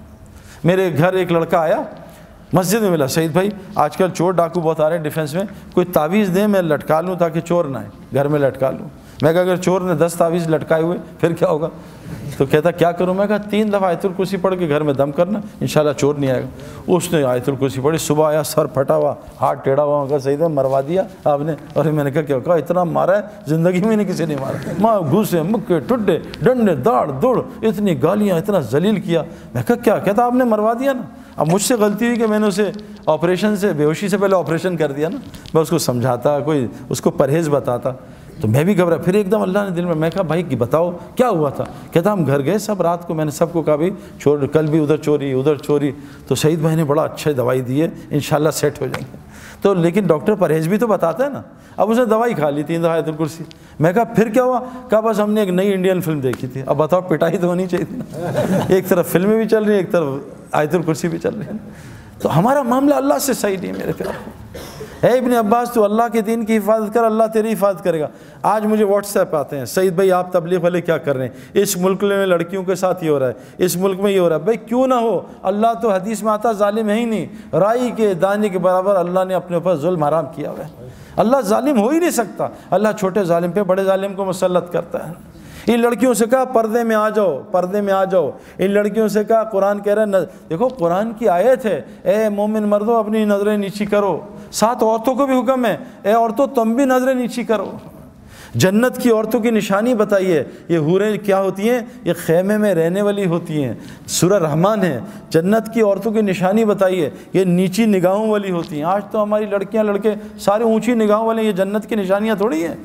میرے گھر ایک لڑکا آیا، مسجد میں ملا، سعید بھائی آج کل چور ڈاکو بہت آ رہے ہیں ڈیفینس میں، کوئی تعویذ دیں میں لٹکا لوں تاکہ چور نہ آئے، گھر میں لٹکا لوں۔ میں کہا اگر چور نے دس تعویذ لٹکائے ہوئے پھر کیا ہوگا؟ تو کہتا کیا کروں؟ میں کہا تین دفعہ آیت الکرسی پڑھ کے گھر میں دم کرنا، انشاءاللہ چور نہیں آئے گا۔ اس نے آیت الکرسی پڑھی، صبح آیا سر پھٹا ہوا، ہاتھ ٹیڑھا ہوا، کہا سعید مروا دیا آپ نے؟ اور میں نے کہا کیا کہا اتنا مارا ہے زندگی میں نے کسی نے مارا، ماں گھوسے مکے ٹڈے ڈنڈے داڑ دوڑ، اتنی گالیاں، اتنا ذلیل کیا۔ میں کہا کیا؟ کہتا آپ نے مروا دیا نا۔ اب مجھ سے غلطی ہوئی کہ میں نے اسے آپریشن سے بے ہوشی سے پہلے آپریشن کر دیا نا، میں اس کو سمجھاتا، کوئی اس کو پرہیز بتاتا، تو میں بھی گھبرا۔ پھر ایک دم اللہ نے دل میں، میں کہا بھائی بتاؤ کیا ہوا تھا؟ کہتا ہم گھر گئے سب رات کو، میں نے سب کو کہا بھائی چور کل بھی ادھر چوری ادھر چوری، تو سعید بھائی نے بڑا اچھا دوائی دی ہے انشاءاللہ سیٹ ہو جائیں گے۔ تو لیکن ڈاکٹر پرہیز بھی تو بتاتا ہے نا۔ اب اس نے دوائی کھا لی تین دفعہ آیت الکرسی۔ میں کہا پھر کیا ہوا؟ کہا بس ہم نے ایک نئی انڈین فلم دیکھی تھی۔ اب بتاؤ پٹائی تو ہونی چاہیے نا، ایک طرف فلمیں بھی چل رہی ہیں ایک طرف آیت الکرسی بھی چل رہی ہے۔ تو ہمارا معاملہ اللہ سے صحیح نہیں میرے پیارے۔ اے ابن عباس تو اللہ کے دین کی حفاظت کر، اللہ تیری حفاظت کرے گا۔ آج مجھے واٹس ایپ آتے ہیں، سعید بھائی آپ تبلیغ والے کیا کر رہے ہیں، اس ملک میں لڑکیوں کے ساتھ یہ ہو رہا ہے، اس ملک میں یہ ہو رہا ہے۔ بھائی کیوں نہ ہو، اللہ تو حدیث میں آتا ظالم ہے ہی نہیں، رائی کے دانے کے برابر اللہ نے اپنے اوپر ظلم حرام کیا ہوا ہے۔ اللہ ظالم ہو ہی نہیں سکتا، اللہ چھوٹے ظالم پہ بڑے ظالم کو مسلط کرتا ہے۔ ان لڑکیوں سے کہا پردے میں آ جاؤ، پردے میں آ جاؤ۔ ان لڑکیوں سے کہا قرآن کہہ رہا ہے، دیکھو قرآن کی آیت ہے، اے مومن مردوں اپنی نظریں نیچی کرو۔ ساتھ عورتوں کو بھی حکم ہے، اے عورتوں تم بھی نظریں نیچی کرو۔ جنت کی عورتوں کی نشانی بتائیے، یہ حوریں کیا ہوتی ہیں؟ یہ خیمے میں رہنے والی ہوتی ہیں، سورہ رحمان ہے۔ جنت کی عورتوں کی نشانی بتائیے، یہ نیچی نگاہوں والی ہوتی ہیں۔ آج تو ہماری لڑکیاں لڑکے سارے اونچی نگاہوں والے، یہ جنت کی نشانیاں تھوڑی ہیں۔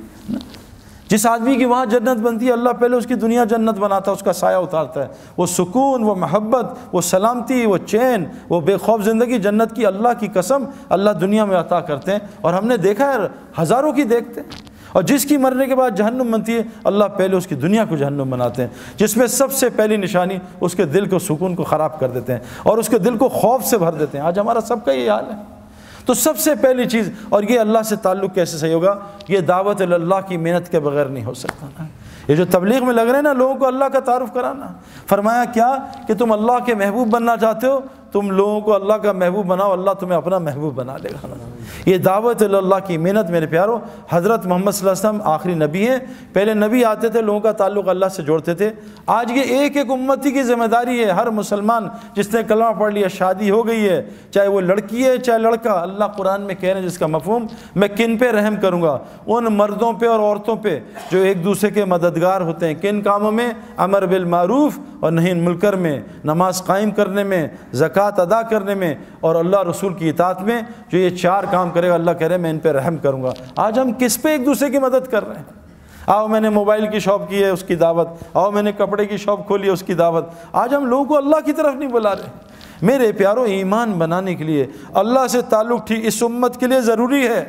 جس آدمی کی وہاں جنت بنتی ہے، اللہ پہلے اس کی دنیا جنت بناتا ہے، اس کا سایہ اتارتا ہے۔ وہ سکون، وہ محبت، وہ سلامتی، وہ چین، وہ بے خوف زندگی جنت کی اللہ کی قسم اللہ دنیا میں عطا کرتے ہیں۔ اور ہم نے دیکھا ہے ہزاروں کی دیکھتے ہیں۔ اور جس کی مرنے کے بعد جہنم بنتی ہے، اللہ پہلے اس کی دنیا کو جہنم بناتے ہیں، جس میں سب سے پہلی نشانی اس کے دل کو سکون کو خراب کر دیتے ہیں اور اس کے دل کو خوف سے بھر دیتے ہیں۔ آج ہمارا سب کا یہ حال ہے۔ تو سب سے پہلی چیز، اور یہ اللہ سے تعلق کیسے صحیح ہوگا؟ یہ دعوت اللہ کی محنت کے بغیر نہیں ہو سکتا۔ یہ جو تبلیغ میں لگ رہے ہیں نا لوگوں کو اللہ کا تعارف کرانا، فرمایا کیا کہ تم اللہ کے محبوب بننا چاہتے ہو، تم لوگوں کو اللہ کا محبوب بناؤ، اللہ تمہیں اپنا محبوب بنا لے گا۔ یہ دعوت اللہ کی محنت میرے پیارو، حضرت محمد صلی اللہ علیہ وسلم آخری نبی ہیں، پہلے نبی آتے تھے لوگوں کا تعلق اللہ سے جوڑتے تھے۔ آج یہ ایک ایک امتی کی ذمہ داری ہے، ہر مسلمان جس نے کلمہ پڑھ لیا، شادی ہو گئی ہے، چاہے وہ لڑکی ہے چاہے لڑکا، اللہ قرآن میں کہہ رہے ہیں جس کا مفہوم، میں کن پہ رحم کروں گا؟ ان مردوں پہ اور عورتوں پہ جو ایک دوسرے کے مددگار ہوتے ہیں۔ کن کاموں میں؟ امر بالمعروف اور نہی عن المنکر میں، نماز قائم کرنے میں، زکوٰۃ ادا کرنے میں، اور اللہ رسول کی اطاعت میں۔ جو یہ چار کام کرے گا اللہ کہہ رہے ہیں میں ان پہ رحم کروں گا۔ آج ہم کس پہ ایک دوسرے کی مدد کر رہے ہیں؟ آؤ میں نے موبائل کی شاپ کی ہے اس کی دعوت، آؤ میں نے کپڑے کی شاپ کھولی ہے اس کی دعوت۔ آج ہم لوگوں کو اللہ کی طرف نہیں بلا رہے۔ میرے پیارو، ایمان بنانے کے لیے اللہ سے تعلق ٹھیک اس امت کے لیے ضروری ہے،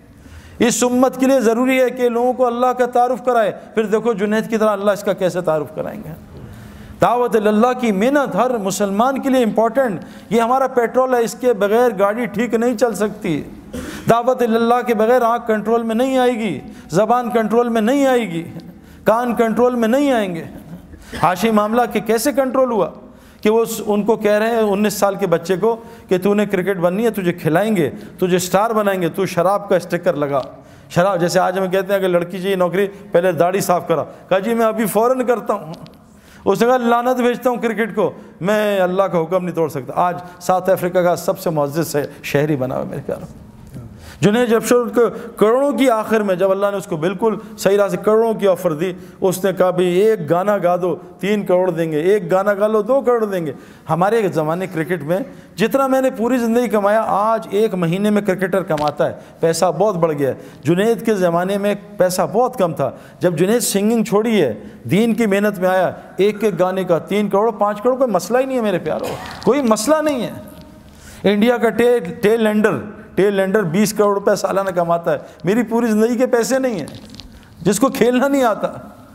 اس امت کے لیے ضروری ہے کہ لوگوں کو اللہ کا تعارف کرائے۔ پھر دیکھو جنید کی طرح اللہ اس کا کیسے تعارف کرائیں گے۔ دعوت اللہ کی محنت ہر مسلمان کے لیے امپورٹنٹ، یہ ہمارا پیٹرول ہے، اس کے بغیر گاڑی ٹھیک نہیں چل سکتی۔ دعوت اللہ کے بغیر آنکھ کنٹرول میں نہیں آئے گی، زبان کنٹرول میں نہیں آئے گی، کان کنٹرول میں نہیں آئیں گے۔ ہاشمی معاملہ کہ کیسے کنٹرول ہوا کہ وہ ان کو کہہ رہے ہیں انیس سال کے بچے کو کہ تو نے کرکٹ بننی ہے، تجھے کھلائیں گے، تجھے سٹار بنائیں گے، تو شراب کا اسٹیکر لگا۔ شراب جیسے آج ہمیں کہتے ہیں کہ لڑکی چاہیے نوکری، پہلے داڑھی صاف کرا، کہا جی میں ابھی فوراً کرتا ہوں۔ اس نے کہا لعنت بھیجتا ہوں کرکٹ کو، میں اللہ کا حکم نہیں توڑ سکتا۔ آج ساؤتھ افریقہ کا سب سے معزز شہری بنا ہوا میرے پیاروں۔ جنید جب کو کروڑوں کی آخر میں جب اللہ نے اس کو بالکل صحیح راہ سے کروڑوں کی آفر دی، اس نے کہا بھئی ایک گانا گا دو تین کروڑ دیں گے، ایک گانا گا لو دو کروڑ دیں گے۔ ہمارے زمانے کرکٹ میں جتنا میں نے پوری زندگی کمایا، آج ایک مہینے میں کرکٹر کماتا ہے، پیسہ بہت بڑھ گیا ہے۔ جنید کے زمانے میں پیسہ بہت کم تھا۔ جب جنید سنگنگ چھوڑی ہے، دین کی محنت میں آیا، ایک ایک گانے کا تین کروڑ پانچ کروڑ کوئی مسئلہ ہی نہیں ہے میرے پیاروں، کوئی مسئلہ نہیں ہے۔ انڈیا کا ٹیل ٹیل لینڈر ٹیل لینڈر بیس کروڑ روپے سالانہ کماتا ہے، میری پوری زندگی کے پیسے نہیں ہیں، جس کو کھیلنا نہیں آتا۔ تو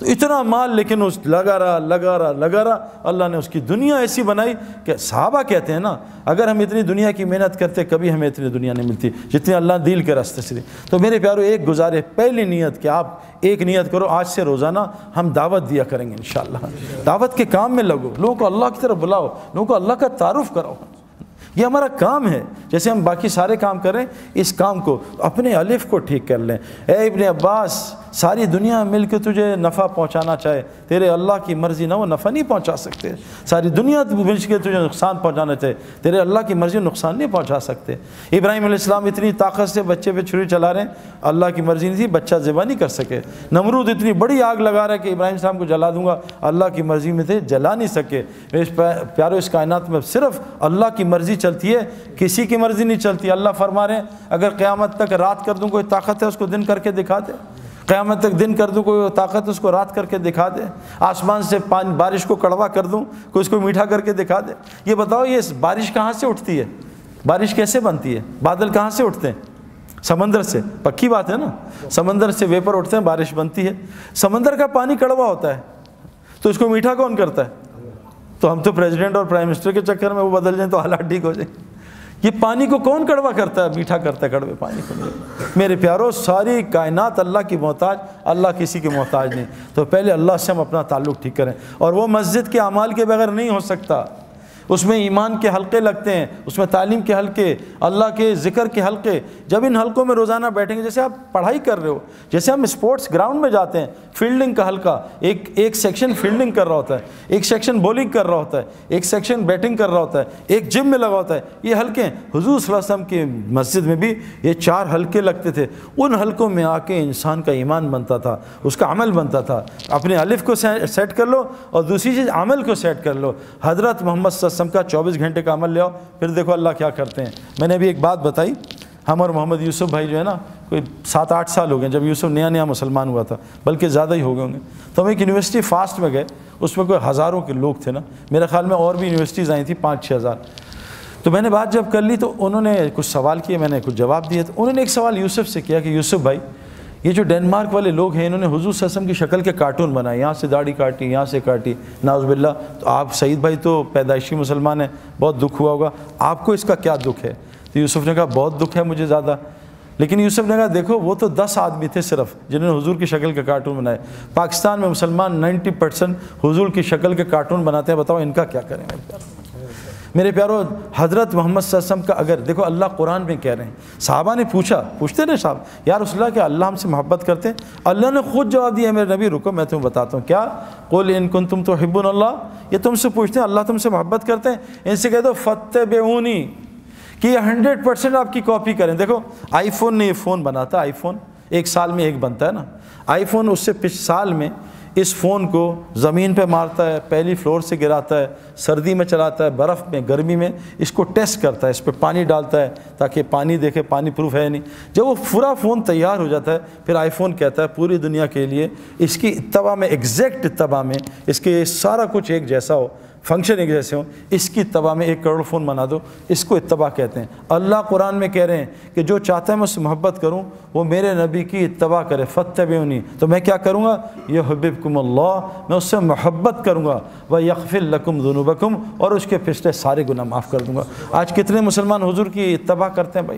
تو اتنا مال لیکن اس لگا رہا لگا رہا لگا رہا اللہ نے اس کی دنیا ایسی بنائی کہ صحابہ کہتے ہیں نا اگر ہم اتنی دنیا کی محنت کرتے کبھی ہمیں اتنی دنیا نہیں ملتی جتنی اللہ دل کے راستے سے دی. تو میرے پیارو ایک گزارے پہلی نیت کہ آپ ایک نیت کرو آج سے روزانہ ہم دعوت دیا کریں گے انشاءاللہ. دعوت کے کام میں لگو, لوگوں کو اللہ کی طرف بلاؤ, لوگوں کو اللہ کا تعارف کراؤ. یہ ہمارا کام ہے. جیسے ہم باقی سارے کام کر رہے ہیں اس کام کو اپنے الف کو ٹھیک کر لیں. اے ابن عباس ساری دنیا مل کے تجھے نفع پہنچانا چاہے تیرے اللہ کی مرضی نہ وہ نفع نہیں پہنچا سکتے. ساری دنیا مل کے تجھے نقصان پہنچانا چاہے تیرے اللہ کی مرضی نقصان نہیں پہنچا سکتے. ابراہیم علیہ السلام اتنی طاقت سے بچے پہ چھری چلا رہے ہیں, اللہ کی مرضی نہیں تھی بچہ ذبح نہیں کر سکے. نمرود اتنی بڑی آگ لگا رہا ہے کہ ابراہیم السلام کو جلا دوں گا, اللہ کی مرضی میں تھے جلا نہیں سکے. اس پیارو اس کائنات میں صرف اللہ کی مرضی چلتی ہے, کسی کی مرضی نہیں چلتی. اللہ فرما رہے ہیں اگر قیامت تک رات کر دوں کوئی طاقت ہے اس کو دن کر کے دکھا دے, قیامت تک دن کر دوں کوئی طاقت اس کو رات کر کے دکھا دے, آسمان سے پانی بارش کو کڑوا کر دوں کوئی اس کو میٹھا کر کے دکھا دے. یہ بتاؤ یہ بارش کہاں سے اٹھتی ہے, بارش کیسے بنتی ہے, بادل کہاں سے اٹھتے ہیں؟ سمندر سے. پکی بات ہے نا, سمندر سے ویپر اٹھتے ہیں بارش بنتی ہے. سمندر کا پانی کڑوا ہوتا ہے تو اس کو میٹھا کون کرتا ہے؟ تو ہم تو پریزیڈنٹ اور پرائم منسٹر کے چکر میں وہ بدل جائیں تو حالات ٹھیک ہو جائیں. یہ پانی کو کون کڑوا کرتا ہے؟ میٹھا کرتا ہے کڑوے پانی کو. میرے پیارو ساری کائنات اللہ کی محتاج, اللہ کسی کی محتاج نہیں. تو پہلے اللہ سے ہم اپنا تعلق ٹھیک کریں, اور وہ مسجد کے اعمال کے بغیر نہیں ہو سکتا. اس میں ایمان کے حلقے لگتے ہیں, اس میں تعلیم کے حلقے, اللہ کے ذکر کے حلقے. جب ان حلقوں میں روزانہ بیٹھیں گے, جیسے آپ پڑھائی کر رہے ہو, جیسے ہم اسپورٹس گراؤنڈ میں جاتے ہیں, فیلڈنگ کا حلقہ, ایک ایک سیکشن فیلڈنگ کر رہا ہوتا ہے, ایک سیکشن بولنگ کر رہا ہوتا ہے, ایک سیکشن بیٹنگ کر رہا ہوتا ہے, ایک جم میں لگا ہوتا ہے. یہ حلقے حضور صلی اللہ علیہ وسلم کی مسجد میں بھی یہ چار حلقے لگتے تھے. ان حلقوں میں آ کے انسان کا ایمان بنتا تھا, اس کا عمل بنتا تھا. اپنے الف کو سیٹ کر لو اور دوسری چیز عمل کو سیٹ کر لو. حضرت محمد صلی اللہ علیہ وسلم کا چوبیس گھنٹے کا عمل لے آؤ, پھر دیکھو اللہ کیا کرتے ہیں. میں نے ابھی ایک بات بتائی, ہم اور محمد یوسف بھائی جو ہے نا کوئی سات آٹھ سال ہو گئے جب یوسف نیا نیا مسلمان ہوا تھا, بلکہ زیادہ ہی ہو گئے ہوں گے. تو ہم ایک یونیورسٹی فاسٹ میں گئے, اس میں کوئی ہزاروں کے لوگ تھے نا, میرے خیال میں اور بھی یونیورسٹیز آئی تھیں پانچ چھ ہزار. تو میں نے بات جب کر لی تو انہوں نے کچھ سوال کیے, میں نے کچھ جواب دیے. تو انہوں نے ایک سوال یوسف سے کیا کہ یوسف بھائی یہ جو ڈینمارک والے لوگ ہیں انہوں نے حضور صلی اللہ علیہ وسلم کی شکل کے کارٹون بنائے, یہاں سے داڑھی کاٹی, یہاں سے کاٹی, نعوذ باللہ. تو آپ سعید بھائی تو پیدائشی مسلمان ہیں, بہت دکھ ہوا ہوگا, آپ کو اس کا کیا دکھ ہے؟ تو یوسف نے کہا بہت دکھ ہے مجھے زیادہ. لیکن یوسف نے کہا دیکھو وہ تو دس آدمی تھے صرف جنہوں نے حضور کی شکل کے کارٹون بنائے, پاکستان میں مسلمان نائنٹی پرسینٹ حضور کی شکل کے کارٹون بناتے ہیں. بتاؤ ان کا کیا کریں؟ میرے پیارو حضرت محمد صلی اللہ علیہ وسلم کا اگر دیکھو اللہ قرآن میں کہہ رہے ہیں, صحابہ نے پوچھا, پوچھتے نا صاحب یا رسول اللہ کہ اللہ ہم سے محبت کرتے ہیں؟ اللہ نے خود جواب دیا میرے نبی رکو میں تمہیں بتاتا ہوں. کیا؟ قل ان کنتم تحبون اللہ. یہ تم سے پوچھتے ہیں اللہ تم سے محبت کرتے ہیں, ان سے کہہ دو فاتبعونی کہ یہ ہنڈریڈ پرسینٹ آپ کی کاپی کریں. دیکھو آئی فون نے یہ فون بناتا, آئی فون ایک سال میں ایک بنتا ہے نا. آئی فون اس سے پچھلے سال میں اس فون کو زمین پہ مارتا ہے, پہلی فلور سے گراتا ہے, سردی میں چلاتا ہے, برف میں, گرمی میں, اس کو ٹیسٹ کرتا ہے, اس پہ پانی ڈالتا ہے تاکہ پانی دیکھے پانی پروف ہے نہیں. جب وہ پورا فون تیار ہو جاتا ہے پھر آئی فون کہتا ہے پوری دنیا کے لیے اس کی اتباع میں, ایگزیکٹ اتباع میں, اس کے سارا کچھ ایک جیسا ہو, فنکشن ایک جیسے ہوں, اس کی اتباع میں ایک کروڑ فون بنا دو, اس کو اتباع کہتے ہیں. اللہ قرآن میں کہہ رہے ہیں کہ جو چاہتا ہے میں اس سے محبت کروں وہ میرے نبی کی اتباع کرے. فاتبعونی, تو میں کیا کروں گا؟ یحببکم اللہ, میں اس سے محبت کروں گا. ویغفر لکم ذنوبکم, اور اس کے پچھلے سارے گناہ معاف کر دوں گا. آج کتنے مسلمان حضور کی اتباع کرتے ہیں بھائی؟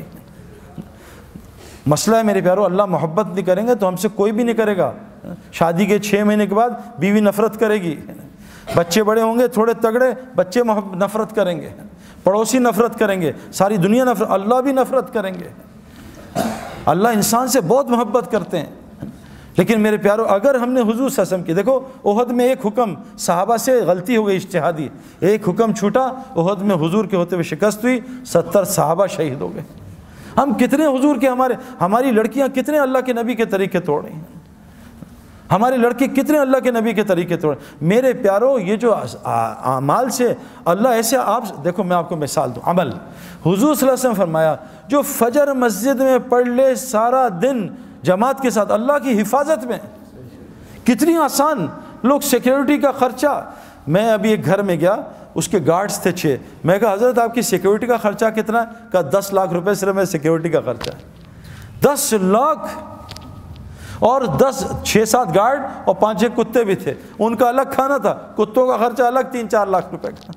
مسئلہ ہے میرے پیارو, اللہ محبت نہیں کریں گے تو ہم سے کوئی بھی نہیں کرے گا. شادی کے چھ مہینے کے بعد بیوی نفرت کرے گی, بچے بڑے ہوں گے تھوڑے تگڑے, بچے نفرت کریں گے, پڑوسی نفرت کریں گے, ساری دنیا نفرت, اللہ بھی نفرت کریں گے. اللہ انسان سے بہت محبت کرتے ہیں. لیکن میرے پیارو اگر ہم نے حضور صلی اللہ علیہ وسلم کی, دیکھو احد میں ایک حکم صحابہ سے غلطی ہو گئی اجتہادی, ایک حکم چھوٹا, احد میں حضور کے ہوتے ہوئے شکست ہوئی, ستر صحابہ شہید ہو گئے. ہم کتنے حضور کے, ہمارے ہماری لڑکیاں کتنے اللہ کے نبی کے طریقے توڑ رہی ہیں, ہمارے لڑکے کتنے اللہ کے نبی کے طریقے توڑ. میرے پیارو یہ جو اعمال سے اللہ ایسے, آپ دیکھو میں آپ کو مثال دوں, عمل حضور صلی اللہ علیہ وسلم فرمایا جو فجر مسجد میں پڑھ لے سارا دن جماعت کے ساتھ اللہ کی حفاظت میں, کتنی آسان. لوگ سیکیورٹی کا خرچہ, میں ابھی ایک گھر میں گیا, اس کے گارڈز تھے چھ, میں کہا حضرت آپ کی سیکیورٹی کا خرچہ کتنا ہے؟ کہا دس لاکھ روپے صرف میں سیکیورٹی کا خرچہ ہے. دس لاکھ. اور دس چھ سات گارڈ اور پانچ چھ کتے بھی تھے، ان کا الگ کھانا تھا، کتوں کا خرچہ الگ تین چار لاکھ روپے کا،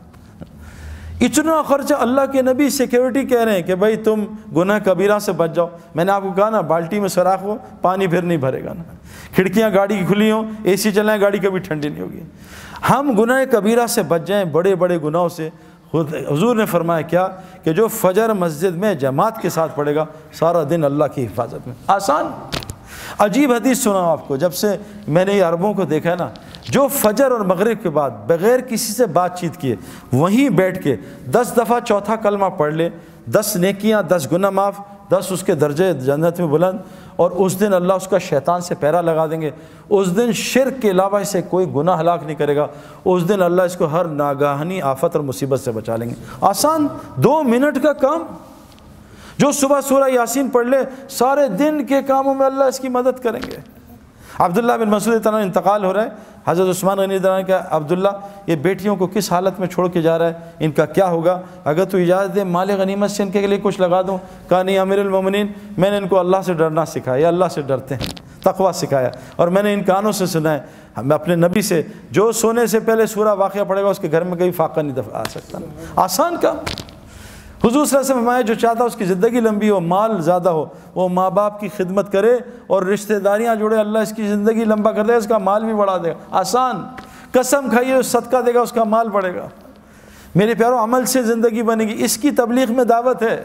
اتنا خرچہ۔ اللہ کے نبی سیکیورٹی کہہ رہے ہیں کہ بھائی تم گناہ کبیرہ سے بچ جاؤ۔ میں نے آپ کو کہا نا بالٹی میں سوراخ ہو پانی پھر نہیں بھرے گا نا، کھڑکیاں گاڑی کی کھلی ہوں، اے سی چلائیں گاڑی کبھی ٹھنڈی نہیں ہوگی۔ ہم گناہ کبیرہ سے بچ جائیں، بڑے بڑے گناہوں سے۔ خود حضور نے فرمایا کیا کہ جو فجر مسجد میں جماعت کے ساتھ پڑھے گا سارا دن اللہ کی حفاظت میں۔ آسان عجیب حدیث سنا آپ کو، جب سے میں نے یہ عربوں کو دیکھا ہے نا، جو فجر اور مغرب کے بعد بغیر کسی سے بات چیت کیے وہیں بیٹھ کے دس دفعہ چوتھا کلمہ پڑھ لے، دس نیکیاں، دس گناہ معاف، دس اس کے درجے جنت میں بلند، اور اس دن اللہ اس کا شیطان سے پیرا لگا دیں گے۔ اس دن شرک کے علاوہ اسے کوئی گناہ ہلاک نہیں کرے گا، اس دن اللہ اس کو ہر ناگہانی آفت اور مصیبت سے بچا لیں گے۔ آسان دو منٹ کا کام، جو صبح سورہ یاسین پڑھ لے سارے دن کے کاموں میں اللہ اس کی مدد کریں گے۔ عبداللہ بن مسعود تعالیٰ انتقال ہو رہا ہے، حضرت عثمان غنی تعالیٰ کہ عبداللہ یہ بیٹیوں کو کس حالت میں چھوڑ کے جا رہا ہے، ان کا کیا ہوگا، اگر تو اجازت دے مال غنیمت سے ان کے لیے کچھ لگا دوں۔ کہا نہیں امیر المومنین، میں نے ان کو اللہ سے ڈرنا سکھایا، یہ اللہ سے ڈرتے ہیں، تقویٰ سکھایا، اور میں نے ان کانوں سے سنا ہے میں اپنے نبی سے، جو سونے سے پہلے سورہ واقعہ پڑھے گا اس کے گھر میں کبھی فاقہ نہیں دفع آ سکتا۔ آسان کام۔ حضور صلی اللہ علیہ وسلم فرمایا جو چاہتا اس کی زندگی لمبی ہو، مال زیادہ ہو، وہ ماں باپ کی خدمت کرے اور رشتہ داریاں جوڑے، اللہ اس کی زندگی لمبا کر دے گا، اس کا مال بھی بڑھا دے گا۔ آسان۔ قسم کھائیے صدقہ دے گا، اس کا مال بڑھے گا۔ میرے پیارو، عمل سے زندگی بنے گی۔ اس کی تبلیغ میں دعوت ہے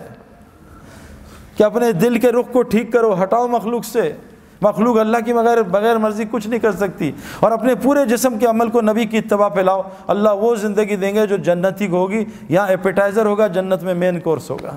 کہ اپنے دل کے رخ کو ٹھیک کرو، ہٹاؤ مخلوق سے۔ مخلوق اللہ کی بغیر بغیر مرضی کچھ نہیں کر سکتی، اور اپنے پورے جسم کے عمل کو نبی کی اتباع پہ لاؤ، اللہ وہ زندگی دیں گے جو جنتی کو ہوگی۔ یہاں ایپیٹائزر ہوگا، جنت میں مین کورس ہوگا۔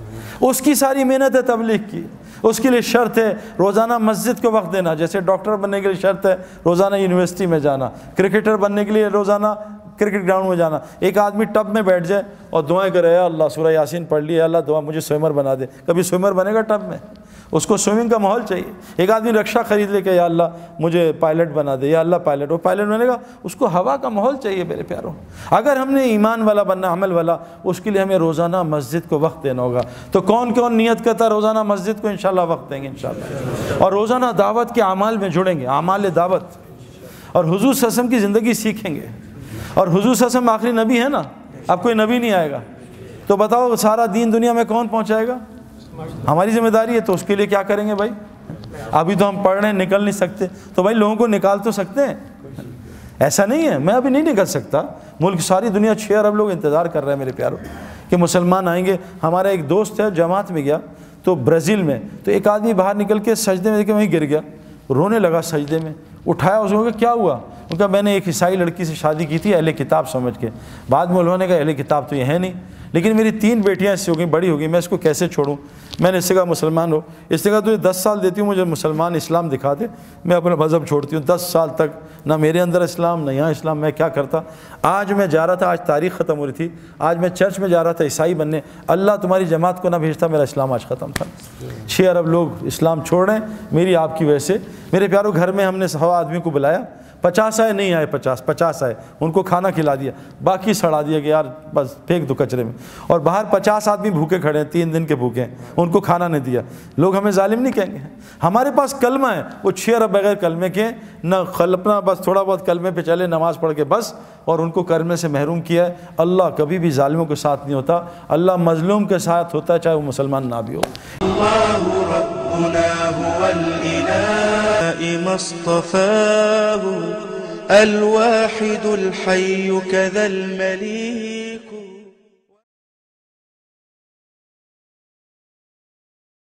اس کی ساری محنت ہے تبلیغ کی، اس کے لیے شرط ہے روزانہ مسجد کو وقت دینا، جیسے ڈاکٹر بننے کے لیے شرط ہے روزانہ یونیورسٹی میں جانا، کرکٹر بننے کے لیے روزانہ کرکٹ گراؤنڈ میں جانا۔ ایک آدمی ٹب میں بیٹھ جائے اور دعائیں کرے، اللہ سورہ یاسین پڑھ لی، اللہ دعا مجھے سوئمر بنا دے، کبھی سوئمر بنے گا ٹب میں؟ اس کو سوئمنگ کا ماحول چاہیے۔ ایک آدمی رکشہ خرید لے کہ یا اللہ مجھے پائلٹ بنا دے، یا اللہ پائلٹ، وہ پائلٹ بنے گا، اس کو ہوا کا ماحول چاہیے۔ میرے پیاروں، اگر ہم نے ایمان والا بننا، عمل والا، اس کے لیے ہمیں روزانہ مسجد کو وقت دینا ہوگا۔ تو کون کون نیت کرتا ہے روزانہ مسجد کو انشاءاللہ وقت دیں گے انشاءاللہ، اور روزانہ دعوت کے اعمال میں جڑیں گے، اعمال دعوت، اور حضور صلی اللہ علیہ وسلم کی زندگی سیکھیں گے۔ اور حضور صلی اللہ علیہ وسلم آخری نبی ہے نا، اب کوئی نبی نہیں آئے گا، تو بتاؤ سارا دین دنیا میں کون پہنچائے گا؟ ہماری ذمہ داری ہے، تو اس کے لیے کیا کریں گے بھائی؟ ابھی تو ہم پڑھ رہے ہیں، نکل نہیں سکتے، تو بھائی لوگوں کو نکال تو سکتے ہیں۔ ایسا نہیں ہے میں ابھی نہیں نکل سکتا، ملک ساری دنیا چھ ارب لوگ انتظار کر رہے ہیں میرے پیاروں کہ مسلمان آئیں گے۔ ہمارا ایک دوست ہے جماعت میں گیا تو برازیل میں، تو ایک آدمی باہر نکل کے سجدے میں دیکھے وہیں گر گیا، رونے لگا سجدے میں، اٹھایا اس کو کہ کیا ہوا؟ ان کا میں نے ایک عیسائی لڑکی سے شادی کی تھی اہل کتاب سمجھ کے، بعد میں انہوں نے کہا اہل کتاب تو یہ ہے نہیں، لیکن میری تین بیٹیاں اس سے ہو گئی، بڑی ہو گئی، میں اس کو کیسے چھوڑوں؟ میں نے اس سے کہا مسلمان ہو، اس نے کہا تجھے دس سال دیتی ہوں، مجھے مسلمان اسلام دکھا دے، میں اپنا مذہب چھوڑتی ہوں۔ دس سال تک نہ میرے اندر اسلام نہ یہاں اسلام، میں کیا کرتا؟ آج میں جا رہا تھا، آج تاریخ ختم ہو رہی تھی، آج میں چرچ میں جا رہا تھا عیسائی بننے، اللہ تمہاری جماعت کو نہ بھیجتا میرا اسلام آج ختم تھا۔ چھ ارب لوگ اسلام چھوڑ رہے ہیں میری آپ کی وجہ سے۔ میرے پیاروں، گھر میں ہم نے سو آدمی کو بلایا، پچاس آئے، نہیں آئے پچاس، پچاس آئے، ان کو کھانا کھلا دیا، باقی سڑا دیا کہ یار بس پھینک دو کچرے میں، اور باہر پچاس آدمی بھوکے کھڑے ہیں، تین دن کے بھوکے ہیں، ان کو کھانا نہیں دیا۔ لوگ ہمیں ظالم نہیں کہیں گے، ہمارے پاس کلمہ ہے، وہ چھ ارب بغیر کلمے کے نہ اپنا بس تھوڑا بہت کلمے پہ چلے، نماز پڑھ کے بس، اور ان کو کلمے سے محروم کیا ہے۔ اللہ کبھی بھی ظالموں کے ساتھ نہیں ہوتا، اللہ مظلوم کے ساتھ ہوتا ہے، چاہے وہ مسلمان نہ بھی ہو۔ اللہ ربنا هو الإله ما اصطفاه الواحد الحي كذا المليك